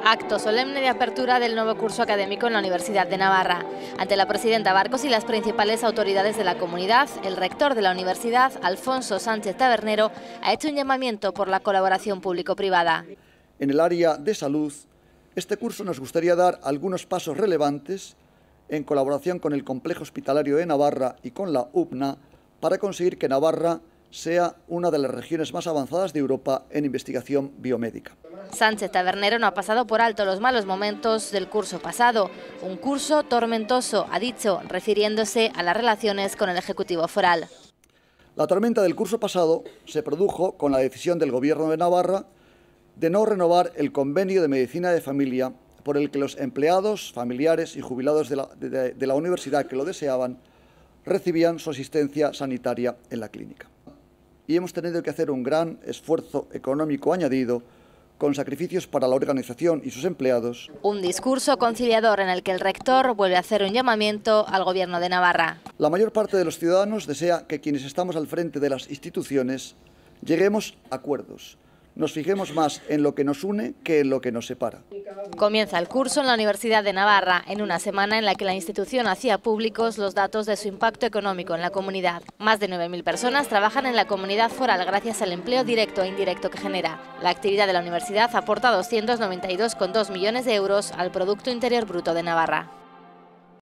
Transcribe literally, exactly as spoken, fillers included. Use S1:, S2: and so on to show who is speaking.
S1: Acto solemne de apertura del nuevo curso académico en la Universidad de Navarra. Ante la presidenta Barcos y las principales autoridades de la comunidad, el rector de la universidad, Alfonso Sánchez Tabernero, ha hecho un llamamiento por la colaboración público-privada.
S2: En el área de salud, este curso nos gustaría dar algunos pasos relevantes en colaboración con el Complejo Hospitalario de Navarra y con la U P N A para conseguir que Navarra sea una de las regiones más avanzadas de Europa en investigación biomédica.
S1: Sánchez Tabernero no ha pasado por alto los malos momentos del curso pasado, un curso tormentoso, ha dicho, refiriéndose a las relaciones con el Ejecutivo Foral.
S2: La tormenta del curso pasado se produjo con la decisión del Gobierno de Navarra de no renovar el convenio de medicina de familia por el que los empleados, familiares y jubilados de la, de, de la universidad que lo deseaban recibían su asistencia sanitaria en la clínica. Y hemos tenido que hacer un gran esfuerzo económico añadido con sacrificios para la organización y sus empleados.
S1: Un discurso conciliador en el que el rector vuelve a hacer un llamamiento al Gobierno de Navarra.
S2: La mayor parte de los ciudadanos desea que quienes estamos al frente de las instituciones lleguemos a acuerdos. Nos fijemos más en lo que nos une que en lo que nos separa.
S1: Comienza el curso en la Universidad de Navarra, en una semana en la que la institución hacía públicos los datos de su impacto económico en la comunidad. Más de nueve mil personas trabajan en la comunidad foral gracias al empleo directo e indirecto que genera. La actividad de la universidad aporta doscientos noventa y dos coma dos millones de euros al Producto Interior Bruto de Navarra.